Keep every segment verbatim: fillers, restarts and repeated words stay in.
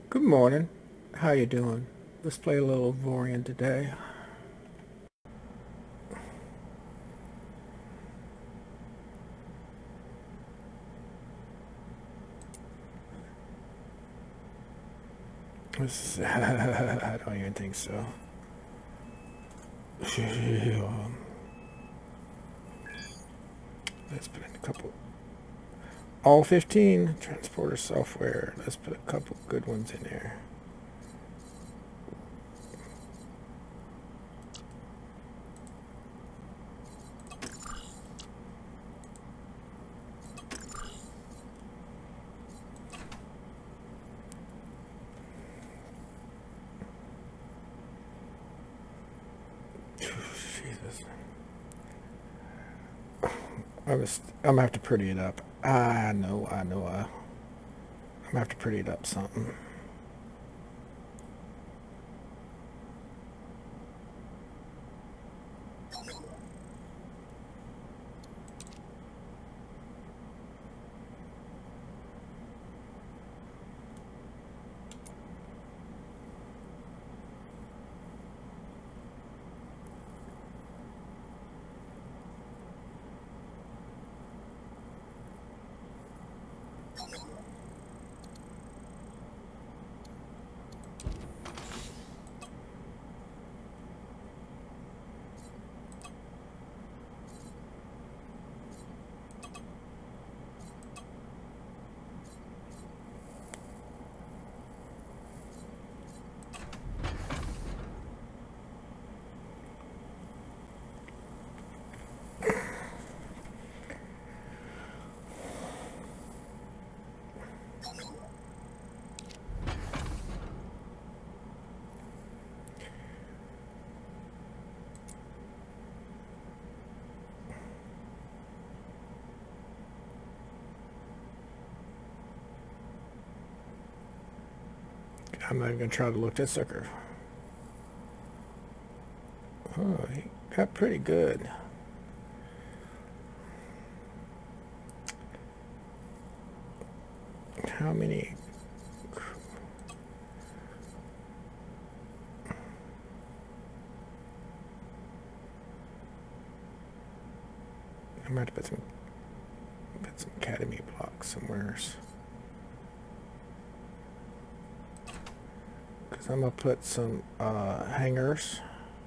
Good morning. How you doing? Let's play a little Avorion today. This is, I don't even think so. Let's put in a couple. All fifteen transporter software. Let's put a couple good ones in there. Jesus. I was, I'm gonna have to pretty it up. I know, I know. I, I'm gonna have to pretty it up something. I'm not even gonna try to look that sucker. Oh, he got pretty good. How many? I might have put some put some academy blocks somewheres. Because I'm gonna put some uh, hangers.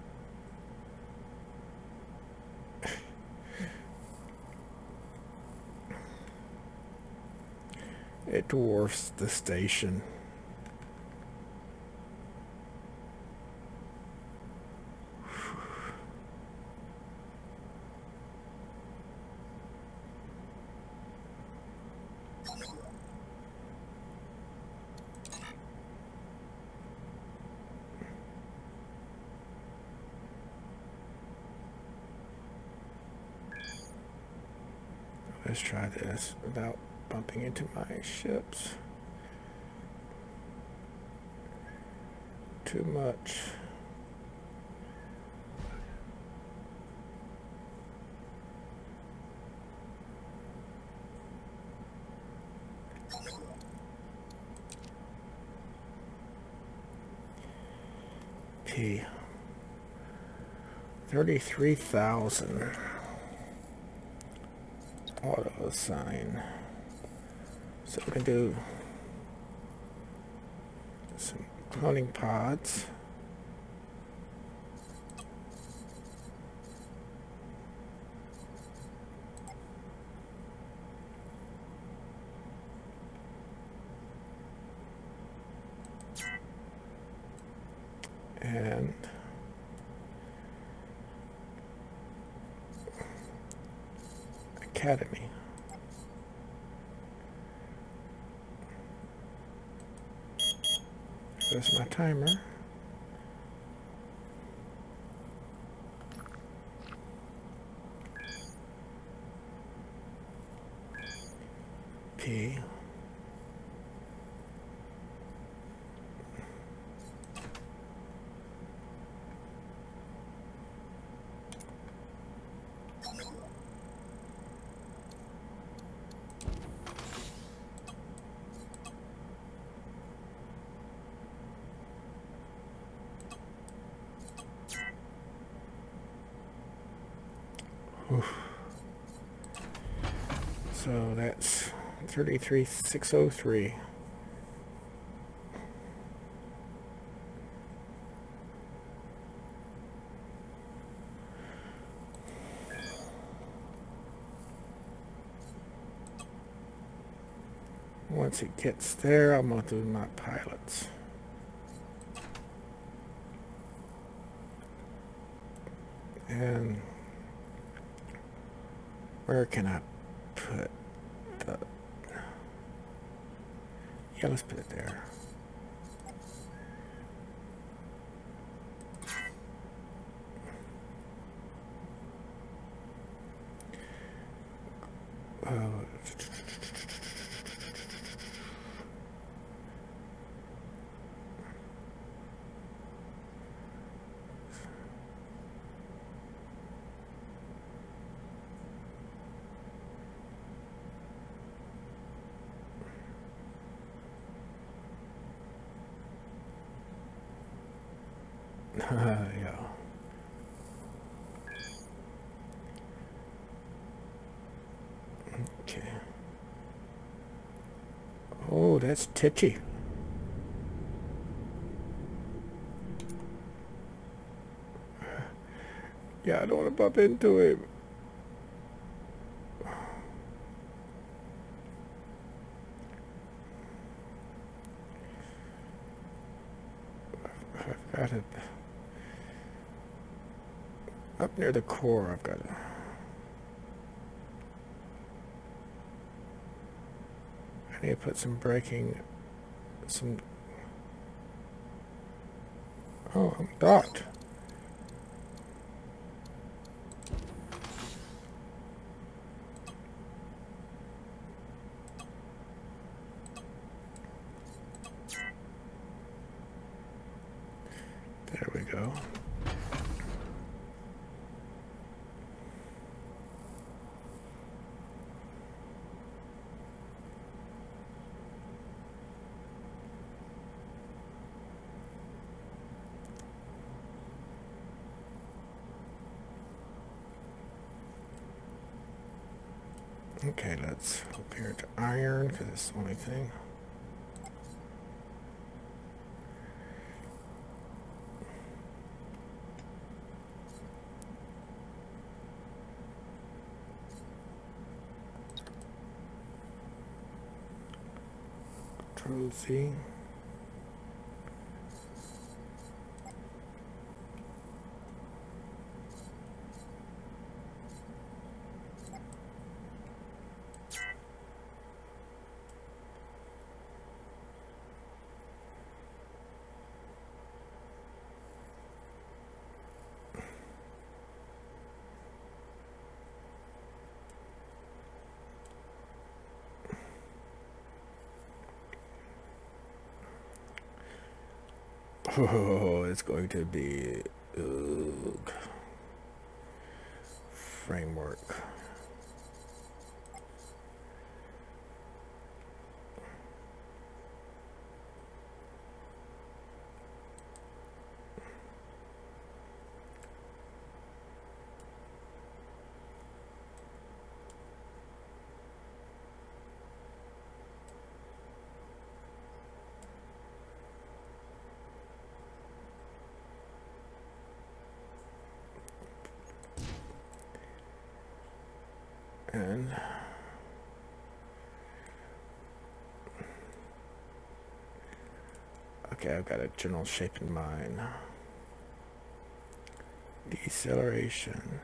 It dwarfs the station. Let's try this without bumping into my ships too much. P thirty-three thousand. Auto assign. So we can do some cloning pods. And academy. There's my timer. P. Oof. So that's thirty-three six oh three. Once it gets there, I'm going to do my pilots. And where can I put the... Yeah, let's put it there. Uh, yeah. Okay. Oh, that's titchy. Yeah, I don't want to bump into him. I've got it. Up near the core, I've got it. I need to put some braking, some... Oh, I'm docked. There we go. Okay, let's hook here to iron because it's the only thing. Control Z. Oh, it's going to be ugh. Framework. And okay, I've got a general shape in mind. Deceleration.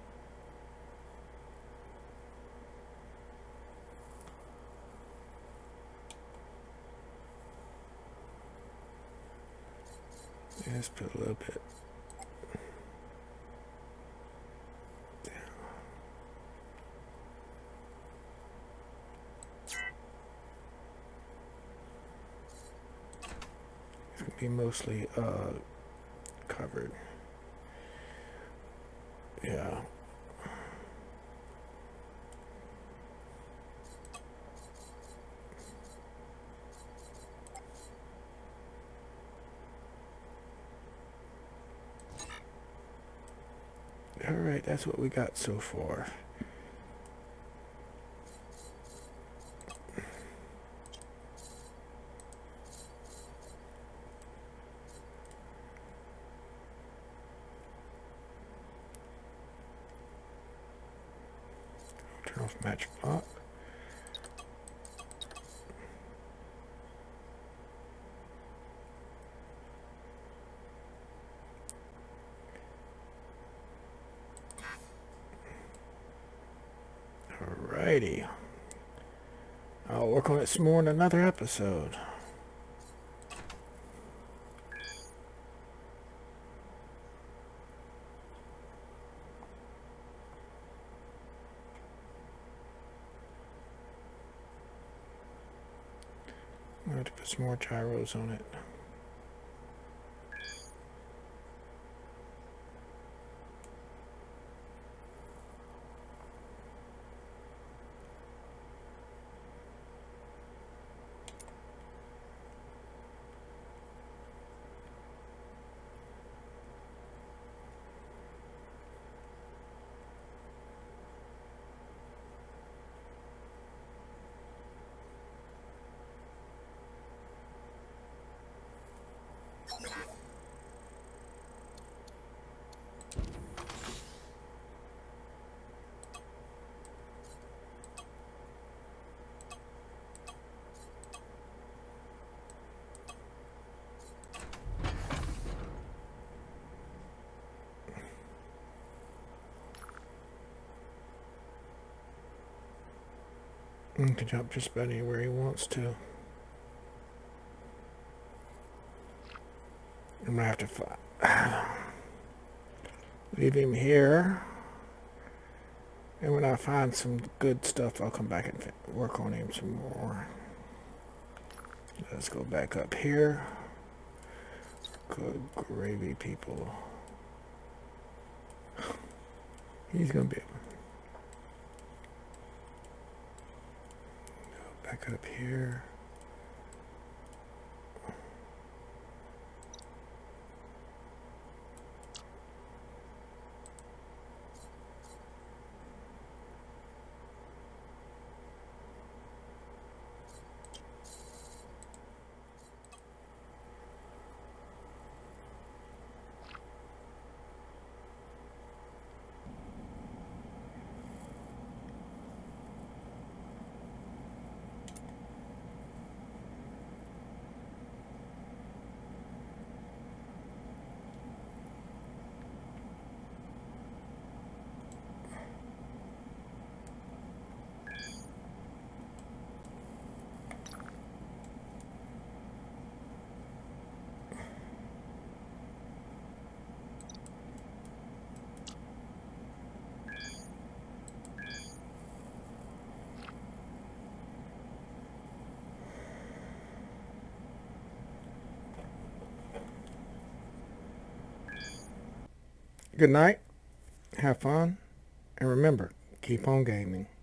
Let's put a little bit. Be mostly uh, covered. Yeah. Alright, that's what we got so far. Turn off match block. Alrighty. I'll work on it some more in another episode. I'm going to have to put some more gyros on it. He can jump just about anywhere he wants to. I'm gonna have to fi leave him here, and when I find some good stuff, I'll come back and work on him some more. Let's go back up here. Good gravy, people. He's gonna be able go back up here. Good night, have fun, and remember, keep on gaming.